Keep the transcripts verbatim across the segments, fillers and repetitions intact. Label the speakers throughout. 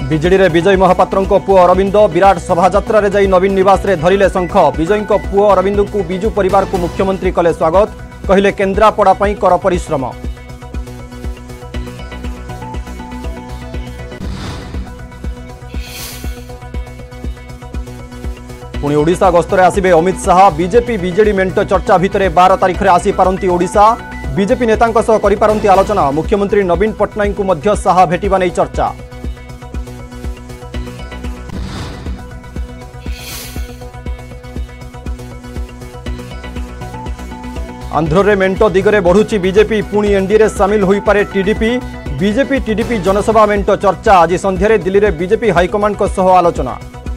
Speaker 1: BJD रे विजय महापात्र पुओ अरविंद विराट शोभायात्रा रे जाई नवीन निवास रे धरिले शंख। विजय पुओ अरविंद को बिजू परिवार को मुख्यमंत्री कले स्वागत। कहिले केन्द्रापड़ा पई कर परिश्रम। पुणी ओडिशा गस्तरे आसिबे अमित शाह। बीजेपी बीजेडी मेंट चर्चा भितरे बारह तारीख रे आसी पारंती ओडिशा। बीजेपी नेतांक सह करि पारंती आलोचना। मुख्यमंत्री नवीन पट्टनायक को मध्य शाह भेटिबा नै चर्चा। आंध्र रे मेंट दिगरे बढ़ुची बीजेपी। पुणी एनडीए रे सामिल होई पारे टीडीपी। बीजेपी टीडीपी जनसभा मेंट चर्चा। आज संध्या रे दिल्ली रे बीजेपी हाईकमांड को सह आलोचना।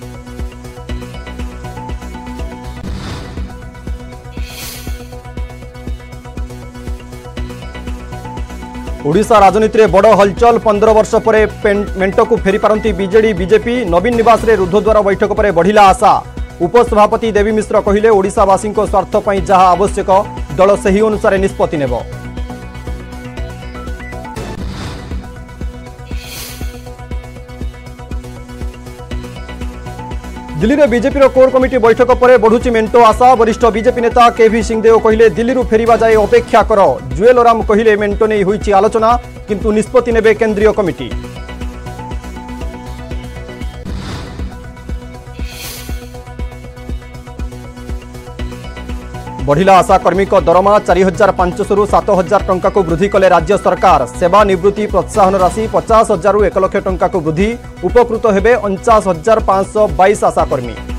Speaker 1: ओडिशा राजनीति में बड़ हलचल। पंद्रह वर्ष पर मेंट को फेरी पारंती बीजेडी बीजेपी। नवीन निवास रे रुद्धद्वार बैठक पर बढ़िला आशा। उपसभापति देवी मिश्र कहिले ओडिशावासी स्वार्थ पर जहाँ आवश्यक दल सही अनुसार निष्पत्ति नेब। दिल्ली रे बीजेपी रो कोर कमिटी बैठक पर बढ़ुची मेंटो आशा। वरिष्ठ बीजेपी नेता केवी सिंहदेव कहिले दिल्ली रु फेरिबा जाए अपेक्षा कर। जुएल ओराम कहिले मेंटो नै होईची आलोचना किंतु निष्पत्ति नेबे केंद्रीय कमिटी। बढ़िला आशा कर्मी को दरमा चार हजार पांचश रु सात हजार टंका को वृद्धि कले राज्य सरकार। सेवा निवृत्ति प्रोत्साहन राशि पचास हजार रु एक लक्ष टंका को वृद्धि। उपकृत हेबे उनचास हजार पांच सौ बाईस आशा कर्मी।